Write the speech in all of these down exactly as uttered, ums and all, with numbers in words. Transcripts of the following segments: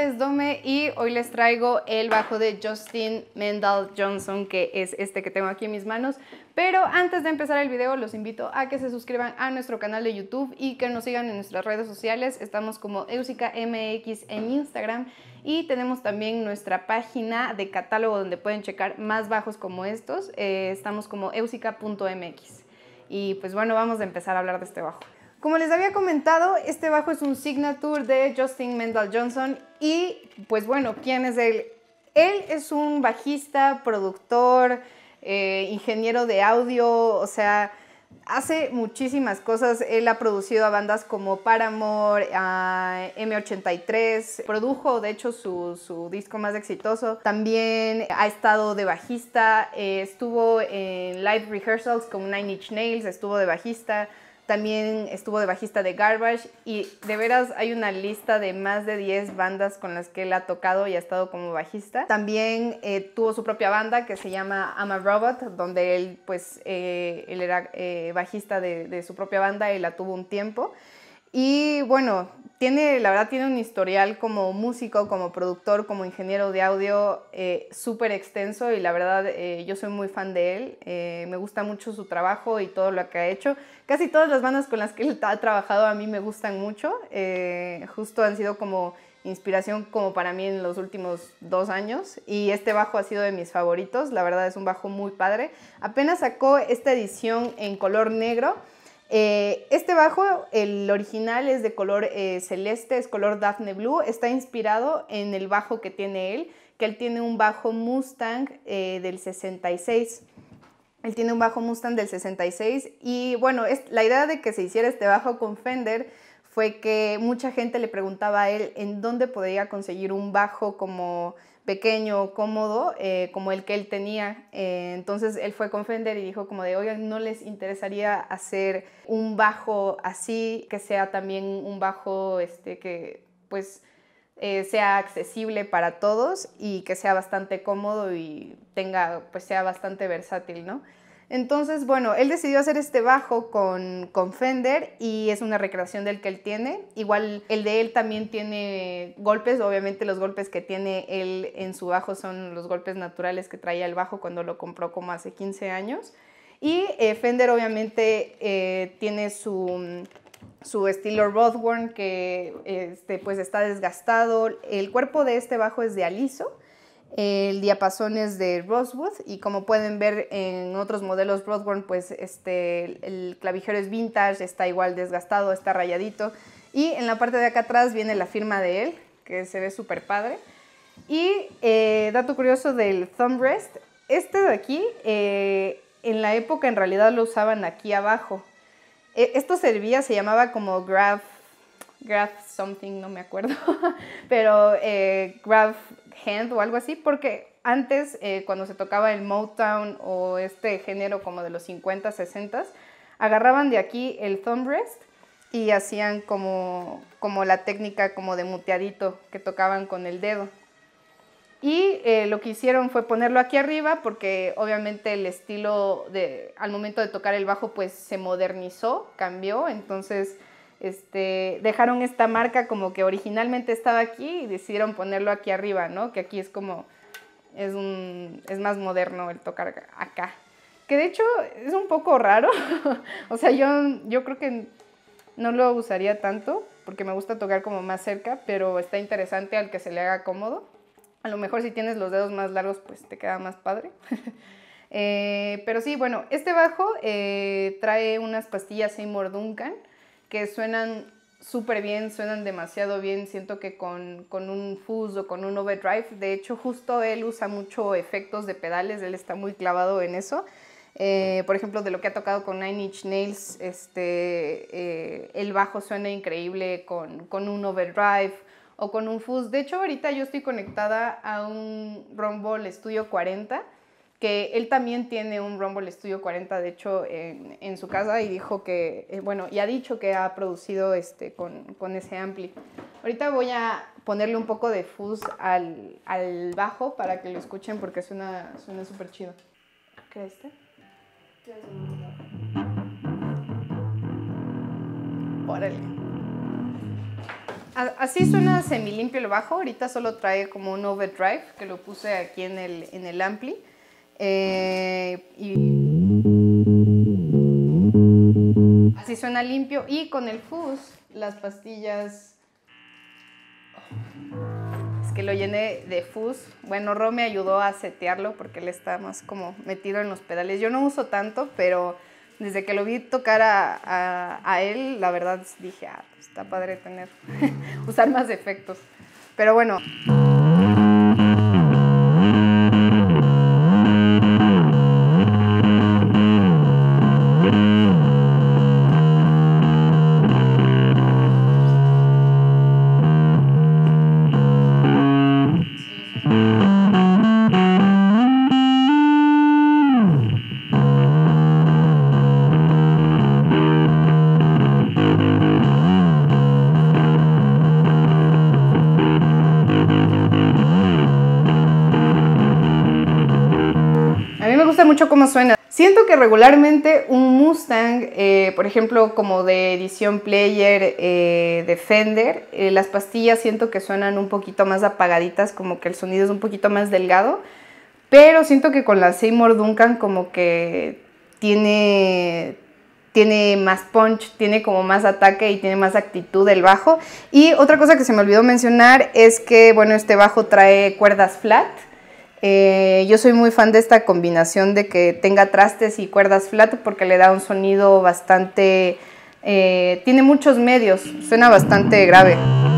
nombre es Dome y hoy les traigo el bajo de Justin Meldal Johnson, que es este que tengo aquí en mis manos. Pero antes de empezar el video los invito a que se suscriban a nuestro canal de YouTube y que nos sigan en nuestras redes sociales. Estamos como Eusica M X en Instagram y tenemos también nuestra página de catálogo donde pueden checar más bajos como estos. Eh, estamos como eusica punto m x. Y pues bueno, vamos a empezar a hablar de este bajo. Como les había comentado, este bajo es un signature de Justin Meldal Johnson y pues bueno, ¿quién es él? Él es un bajista, productor, eh, ingeniero de audio, o sea, hace muchísimas cosas. Él ha producido a bandas como Paramore, a eme ochenta y tres, produjo de hecho su, su disco más exitoso. También ha estado de bajista, eh, estuvo en live rehearsals con Nine Inch Nails, estuvo de bajista. También estuvo de bajista de Garbage y de veras hay una lista de más de diez bandas con las que él ha tocado y ha estado como bajista. También eh, tuvo su propia banda que se llama I'm a Robot, donde él pues eh, él era eh, bajista de, de su propia banda y la tuvo un tiempo. Y bueno, tiene, la verdad tiene un historial como músico, como productor, como ingeniero de audio eh, súper extenso y la verdad eh, yo soy muy fan de él. Eh, me gusta mucho su trabajo y todo lo que ha hecho. Casi todas las bandas con las que él ha trabajado a mí me gustan mucho. Eh, justo han sido como inspiración como para mí en los últimos dos años y este bajo ha sido de mis favoritos. La verdad es un bajo muy padre. Apenas sacó esta edición en color negro. Eh, este bajo, el original es de color eh, celeste, es color Daphne Blue, está inspirado en el bajo que tiene él, que él tiene un bajo Mustang eh, del sesenta y seis. Él tiene un bajo Mustang del sesenta y seis y bueno, es, la idea de que se hiciera este bajo con Fender fue que mucha gente le preguntaba a él en dónde podría conseguir un bajo como pequeño, cómodo, eh, como el que él tenía. Eh, entonces él fue con Fender y dijo como de, oigan, ¿no les interesaría hacer un bajo así, que sea también un bajo este, que pues eh, sea accesible para todos y que sea bastante cómodo y tenga, pues sea bastante versátil, ¿no? Entonces, bueno, él decidió hacer este bajo con, con Fender y es una recreación del que él tiene. Igual el de él también tiene golpes, obviamente los golpes que tiene él en su bajo son los golpes naturales que traía el bajo cuando lo compró como hace quince años. Y eh, Fender obviamente eh, tiene su, su estilo Rothorn que este, pues está desgastado. El cuerpo de este bajo es de aliso. El diapasón es de Rosewood y como pueden ver en otros modelos Rothorn, pues este, el clavijero es vintage, está igual desgastado, está rayadito. Y en la parte de acá atrás viene la firma de él, que se ve súper padre. Y eh, dato curioso del thumb rest, este de aquí, eh, en la época en realidad lo usaban aquí abajo. Eh, esto servía, se llamaba como grab, grab something, no me acuerdo, pero eh, grab hand o algo así, porque antes eh, cuando se tocaba el Motown o este género como de los cincuenta, sesenta, agarraban de aquí el thumb rest y hacían como, como la técnica como de muteadito que tocaban con el dedo. Y eh, lo que hicieron fue ponerlo aquí arriba porque obviamente el estilo de, al momento de tocar el bajo pues se modernizó, cambió, entonces Este, dejaron esta marca como que originalmente estaba aquí y decidieron ponerlo aquí arriba, ¿no? Que aquí es como, es, un, es más moderno el tocar acá. Que de hecho es un poco raro, o sea, yo, yo creo que no lo usaría tanto porque me gusta tocar como más cerca, pero está interesante al que se le haga cómodo. A lo mejor si tienes los dedos más largos pues te queda más padre. eh, pero sí, bueno, este bajo eh, trae unas pastillas Seymour Duncan que suenan súper bien, suenan demasiado bien, siento que con, con un fuzz o con un overdrive, de hecho justo él usa mucho efectos de pedales, él está muy clavado en eso, eh, por ejemplo de lo que ha tocado con Nine Inch Nails, este, eh, el bajo suena increíble con, con un overdrive o con un fuzz. De hecho ahorita yo estoy conectada a un Rumble Studio cuarenta, que él también tiene un Rumble Studio cuarenta, de hecho, en, en su casa y dijo que, eh, bueno, y ha dicho que ha producido este, con, con ese ampli. Ahorita voy a ponerle un poco de fuzz al, al bajo para que lo escuchen porque suena suena súper chido. ¿Qué es este? Órale. Así suena semi limpio el bajo. Ahorita solo trae como un overdrive que lo puse aquí en el, en el ampli. Eh, y así suena limpio. Y con el fuzz, las pastillas... Es que lo llené de fuzz. Bueno, Ro me ayudó a setearlo porque él está más como metido en los pedales. Yo no uso tanto, pero desde que lo vi tocar a, a, a él, la verdad dije, ah, pues está padre tener, usar más efectos. Pero bueno. Mucho cómo suena. Siento que regularmente un Mustang, eh, por ejemplo, como de edición player eh, de Fender, eh, las pastillas siento que suenan un poquito más apagaditas, como que el sonido es un poquito más delgado, pero siento que con la Seymour Duncan como que tiene, tiene más punch, tiene como más ataque y tiene más actitud el bajo. Y otra cosa que se me olvidó mencionar es que, bueno, este bajo trae cuerdas flat. Eh, yo soy muy fan de esta combinación de que tenga trastes y cuerdas flat porque le da un sonido bastante... Eh, tiene muchos medios, suena bastante grave.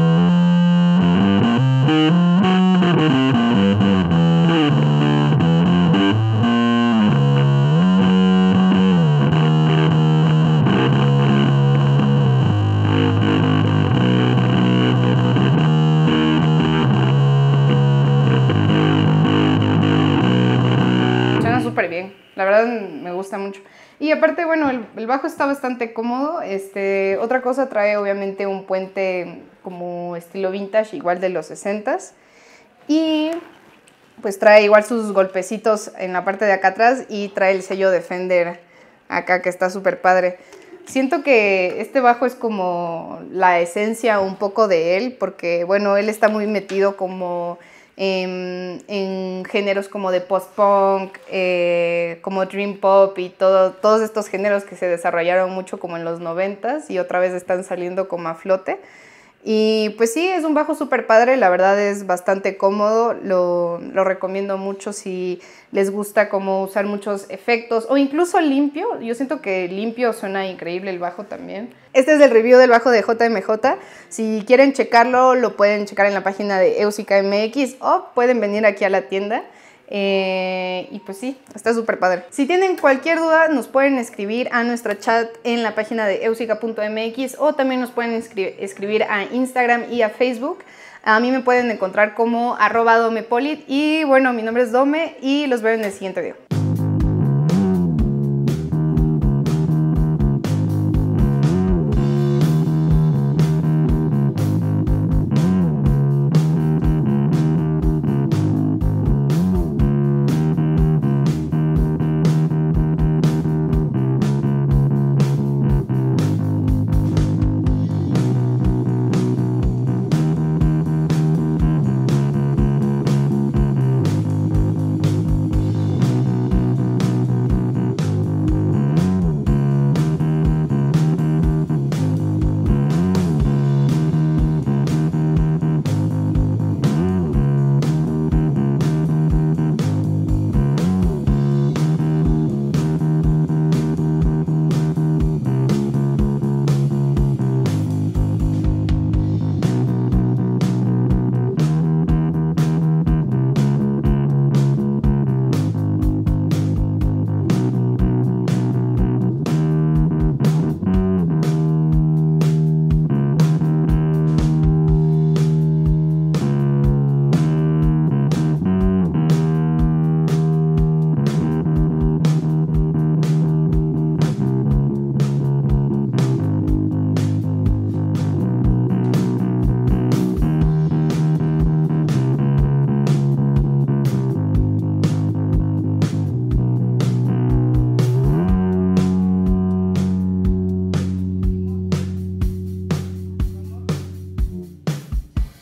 Súper bien, la verdad me gusta mucho. Y aparte, bueno, el, el bajo está bastante cómodo. Este, otra cosa, trae obviamente un puente como estilo vintage, igual de los sesentas. Y pues trae igual sus golpecitos en la parte de acá atrás y trae el sello de Fender acá que está súper padre. Siento que este bajo es como la esencia un poco de él porque, bueno, él está muy metido como... En, en géneros como de post-punk, eh, como dream pop y todo, todos estos géneros que se desarrollaron mucho como en los noventas y otra vez están saliendo como a flote. Y pues sí, es un bajo súper padre, la verdad es bastante cómodo, lo, lo recomiendo mucho si les gusta como usar muchos efectos o incluso limpio. Yo siento que limpio suena increíble el bajo también. Este es el review del bajo de J M J. Si quieren checarlo, lo pueden checar en la página de Eusica M X o pueden venir aquí a la tienda. Eh, y pues sí, está súper padre. Si tienen cualquier duda, nos pueden escribir a nuestro chat en la página de eusica punto m x o también nos pueden escribir a Instagram y a Facebook. A mí me pueden encontrar como arroba domepolit y bueno, mi nombre es Dome y los veo en el siguiente video.